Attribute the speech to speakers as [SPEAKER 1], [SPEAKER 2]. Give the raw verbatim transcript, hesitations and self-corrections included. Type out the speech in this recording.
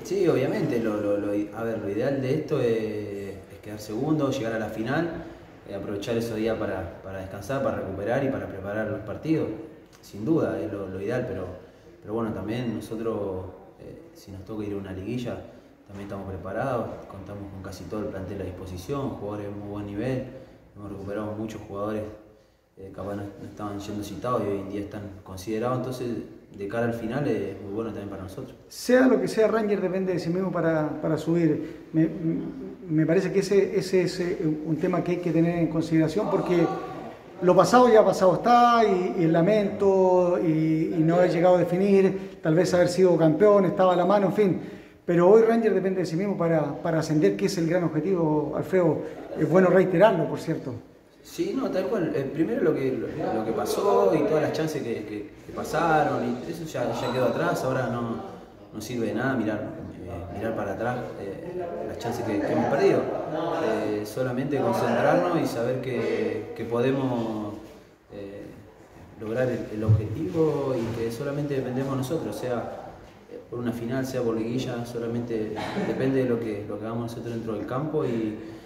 [SPEAKER 1] Sí, obviamente, lo, lo, lo, a ver, lo ideal de esto es, es quedar segundo, llegar a la final, eh, aprovechar esos días para, para descansar, para recuperar y para preparar los partidos. Sin duda, es lo, lo ideal, pero, pero bueno, también nosotros, eh, si nos toca ir a una liguilla, también estamos preparados, contamos con casi todo el plantel a disposición, jugadores de muy buen nivel, hemos recuperado muchos jugadores eh, capaz no, no estaban siendo citados y hoy en día están considerados, entonces de cara al final es muy bueno también para nosotros.
[SPEAKER 2] Sea lo que sea, Ranger depende de sí mismo para, para subir. Me, me parece que ese, ese es un tema que hay que tener en consideración porque lo pasado ya pasado está y, y el lamento y, y no haber llegado a definir, tal vez haber sido campeón, estaba a la mano, en fin. Pero hoy Ranger depende de sí mismo para, para ascender, que es el gran objetivo, Alfredo. Es bueno reiterarlo, por cierto.
[SPEAKER 1] Sí, no, tal cual. Eh, primero lo que, lo, lo que pasó y todas las chances que, que, que pasaron, y eso ya, ya quedó atrás, ahora no, no sirve de nada mirar, eh, mirar para atrás eh, las chances que, que hemos perdido. Eh, solamente concentrarnos y saber que, que podemos eh, lograr el, el objetivo y que solamente dependemos nosotros, sea por una final, sea por liguilla, solamente depende de lo que, lo que hagamos nosotros dentro del campo y